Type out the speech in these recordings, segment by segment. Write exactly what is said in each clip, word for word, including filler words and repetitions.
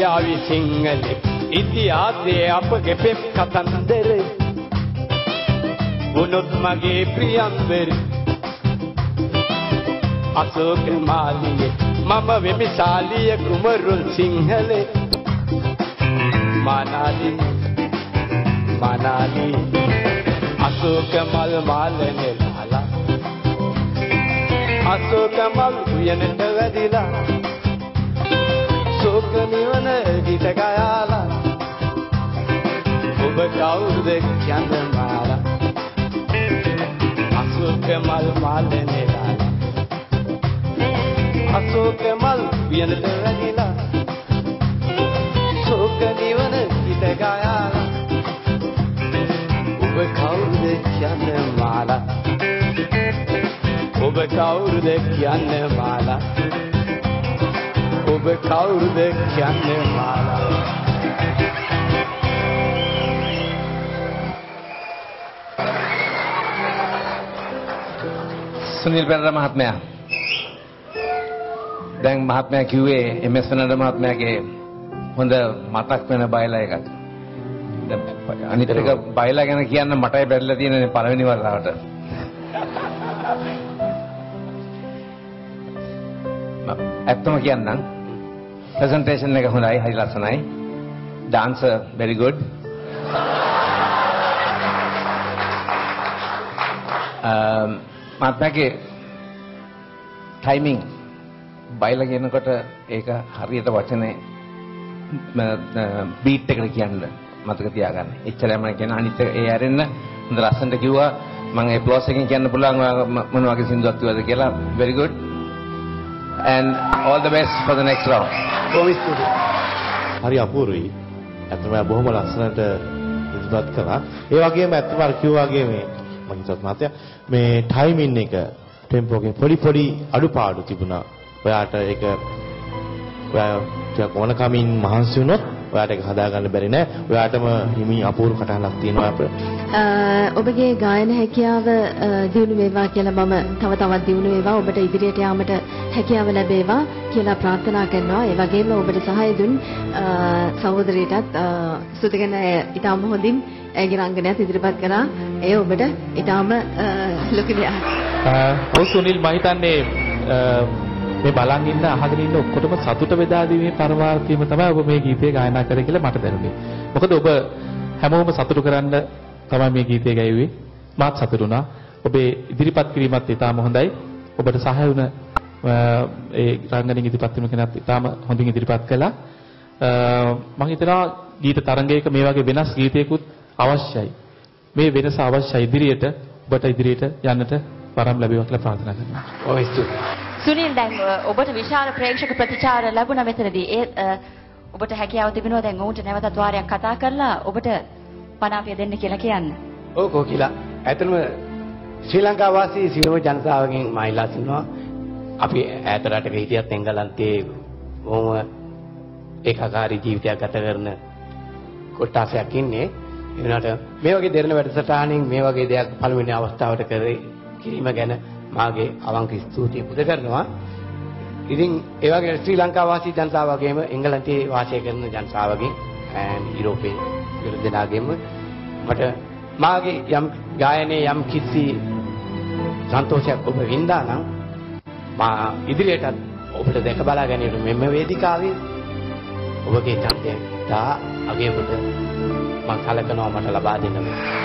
කියාවි සිංහලේ ඉතිහාසයේ අපගේ පෙම් කතන්දර වුණොත් මගේ ප්‍රියම්බර අශෝක මාලියේ මම වෙමි ශාලිය කුමරුන් සිංහලේ මනාලි මනාලි අශෝක මල් මාලනේ ලාලා අශෝක මල් උයනට වැදිලා ශෝක නිවන ගීත ගාලා ඔබ කවුරුද කියන්න මාලා අශෝක මල් මාලනේ ලාලා අශෝක මල් උයනට වැදිලා ශෝක නිවන ගීත ගාලා ඔබ කවුරුද කියන්න මාලා ඔබ කවුරුද කියන්න මාලා ඔබ කවුරුද කියන්න මාලා සුනිල් පෙරේරා මහත්මයා දැන් මහත්මයා කිව්වේ එම් එස් ෆර්නන්ඩෝ මහත්මයාගේ හොඳ මතක් වෙන බයලා එකක් අනිත් එක බයලා ගැන කියන්න මටයි බැරිලා තියෙන පළවෙනි වතාවට ඇත්තම කියන්නම් ප්‍රසන්ටේෂන් එක හොඳයි හරි ලස්සනයි ඩාන්සර් very good මහත්මයාගේ ටයිමිං බයලා කියනකොට ඒක හරියට වචනේ බීට් එකට කියන්න මතක තියාගන්න. එච්චරම කියන අනිත් ඒ ඇරෙන්න හොඳ ලස්සනට කිව්වා මම ඇප්ලෝස් එකෙන් කියන්න පුළුවන් මොන වගේ සින්දුවක් කිව්වද කියලා. very good and all the best for the next round. කොහොමද? හරි අපූර්වයි. අතම බොහොම ලස්සනට ඉදිරිපත් කළා. ඒ වගේම අතම අර කිව්වා වගේ මේ මම හිතුවත් මාත්‍යා මේ ටයිමින් එක ටෙම්පෝ එකේ පොඩි පොඩි අඩුපාඩු තිබුණා. ඔයාට ඒක ඔයා ටිකක් ඕන කමින් මහන්සි වුණොත් ඔයාට ඒක හදාගන්න බැරි නෑ. ඔයාටම හිමි අපූර්ව කටහඬක් තියෙනවා අපේ. ඔබගේ ගායන හැකියාව දියුණු වේවා කියලා මම තව තවත් දියුණු වේවා ඔබට ඉදිරියට යාමට හැකියාව ලැබේවා කියලා ප්‍රාර්ථනා කරනවා. ඒ වගේම ඔබට සහාය දුන් සහෝදරයටත් සුදගෙන ඊටම හොඳින් ඇගේ රංගනයත් ඉදිරිපත් කරා. ඒ ඔබට ඊටම ලොකු දෙයක්. ඔව් සුනිල් මම හිතන්නේ මේ බලන් ඉන්න අහගෙන ඉන්න ඔක්කොටම සතුට බෙදා දීමේ පරමාර්ථයම තමයි ඔබ මේ ගීතය ගායනා කරේ කියලා මට දැනුනේ. මොකද ඔබ හැමෝම සතුටු කරන්න තමයි මේ ගීතය ගැයුවේ. මාත් සතුටු වුණා. ඔබේ ඉදිරිපත් කිරීමත් ඉතාම හොඳයි. ඔබට සහාය වුණ ඒ රංගනින් ඉදිරිපත් වීම කෙනත් ඉතාම හොඳින් ඉදිරිපත් කළා. මම හිතනවා ගීත තරංගයක මේ වගේ වෙනස් ගීතයකුත් අවශ්‍යයි. මේ වෙනස අවශ්‍යයි ඉදිරියට ඔබට ඉදිරියට යන්නට වරම් ලැබේවා කියලා ප්‍රාර්ථනා කරනවා. ඔව් සුනිල් දැන් ඔබට විශාල ප්‍රේක්ෂක ප්‍රතිචාර ලැබුණා මෙතනදී. ඒ ඔබට හැකියාව තිබෙනවා දැන් ඔවුන්ට නැවතත් වාරයක් කතා කරලා ඔබට පණාපිය දෙන්න කියලා කියන්න. ඔව් කොකිලා. ඇත්තටම ශ්‍රී ලංකා වාසී සියලුම ජනතාවගෙන් මම ඉල්ලා සිටිනවා අපි ඈත රටක හිටියත් එංගලන්තයේ බොහොම ඒකාකාරී ජීවිතයක් ගත කරන කොටසක් ඉන්නේ. ඒ වුණාට මේ වගේ දෙරණ වැඩසටහනින් මේ වගේ දෙයක් පළවෙනි අවස්ථාවට කරේ කිරීම ගැන මාගේ අවංක ස්තුතිය පුද කරනවා. ඉතින් ඒ වගේ ශ්‍රී ලංකා වාසී ජනතාව වගේම එංගලන්තයේ වාසය කරන ජනතාවගෙන් and යුරෝපයේ විරුද්ධ දෙනාගෙම මට මාගේ යම් ගායනයේ යම් කිසි සන්තෝෂයක් ඔබ වින්දා නම් මා ඉදිරියටත් ඔබට දැක බලා ගැනීමට මෙම වේදිකාවේ ඔබගේ ඡන්දය තා අගේ පුත මම කලකනවා මට ලබා දෙන්න.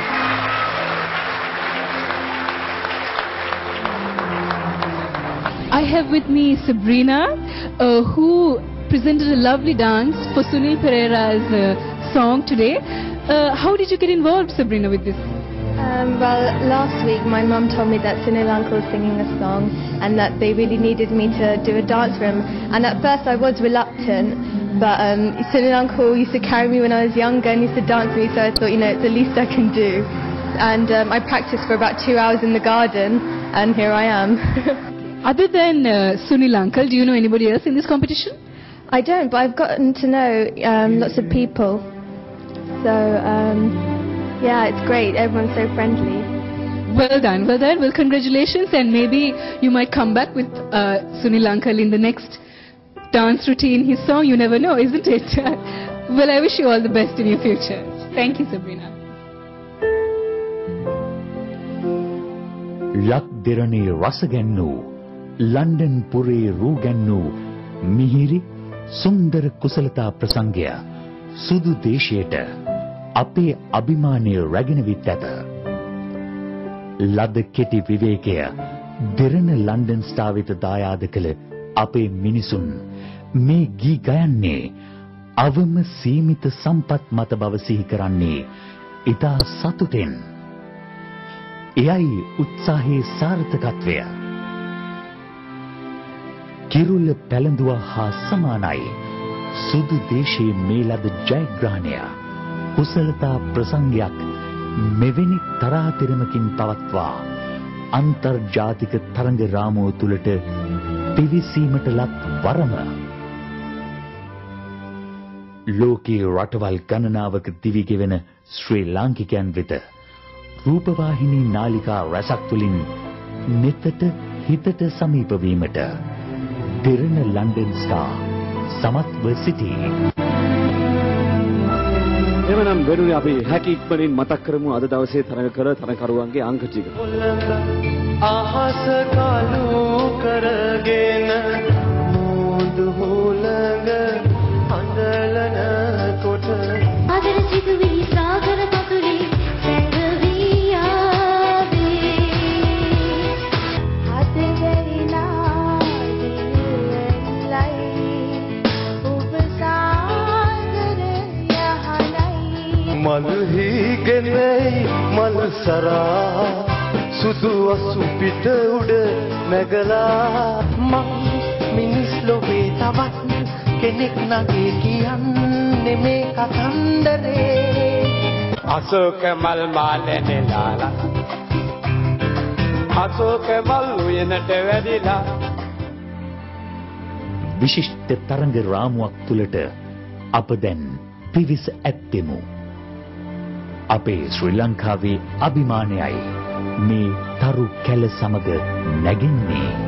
I have with me Sabrina, uh, who presented a lovely dance for Sunil Pereira's uh, song today. Uh, how did you get involved, Sabrina, with this? Um, well, last week my mum told me that Sunil uncle was singing a song and that they really needed me to do a dance for him. And at first I was reluctant, but um, Sunil uncle used to carry me when I was younger and used to dance me, so I thought, you know, it's the least I can do. And um, I practiced for about two hours in the garden, and here I am. Other than uh, Sunil uncle, do you know anybody else in this competition? I don't, but I've gotten to know um, lots of people. So, um, yeah, it's great. Everyone's so friendly. Well done, well done. Well, congratulations, and maybe you might come back with uh, Sunil uncle in the next dance routine, his song, you never know, isn't it? Well, I wish you all the best in your future. Thank you, Sabrina. ලක් දෙරණේ රසගැන්නූ London පුරේ රූගැන්නූ මිහිරි සුන්දර කුසලතා ප්‍රසංගය සුදු දේශයට අපේ අභිමානය රැගෙන විත් ඇත. ලද කෙටි විවේකය දෙරණ ලන්ඩන් ස්ටාර් වෙත දායාද කළ අපේ මිනිසුන් මේ ගී ගයන්නේ අවම සීමිත සම්පත් මත බව සිහි කරන්නේ ඉතා සතුටෙන්. එයයි උත්සාහයේ සාර්ථකත්වය. කිරුළ පැලඳුවා හා සමානයි සුදු දේශයේ මේ ලද ජයග්‍රහණය කුසලතා ප්‍රසංගයක් මෙවැනි තරාතිරමකින් පවත්වා අන්තර්ජාතික තරඟ රාමුව තුලට පිවිසීමට ලත් වරම ලෝකයේ රටවල් ගණනාවක දිවි ගෙවෙන ශ්‍රී ලාංකිකයන් වෙත රූපවාහිනී නාලිකා රැසක් තුලින් නෙතට හිතට සමීප වීමට දෙරණ ලන්ඩන් ස්ටාර් සමත්ව සිටී. එවනම් වෙනුනේ අපි හැකි ඉක්මනින් මතක් කරමු අද දවසේ තරඟ කර තරඟකරුවන්ගේ අංක ටික. අහස කළු කරගෙන මුදු හුලඟ අඳලන කොට ආදර සිතුවිලි සාගර පතුලේ සැඟවී ආවේ හත වෙරිලා දියලයි ඔබ සාගර යහනයි මල් හීගෙනයි මල් සරා සුදු අසු පිට උඩ නැගලා මං මිනිස් ලෝකේ තවත් කෙනෙක් නැගේ කියන්නේ මේ කතන්දරේ අශෝක මල් මාලනේ ලාලා අශෝක මල් උයනට වැඩිලා විශිෂ්ට තරඟ රාමුවක් තුලට අප දැන් පිවිස ඇත්තෙමු. අපේ ශ්‍රී ලංකාවේ අභිමානයයි මේ තරු කැල සමග නැගින්නේ.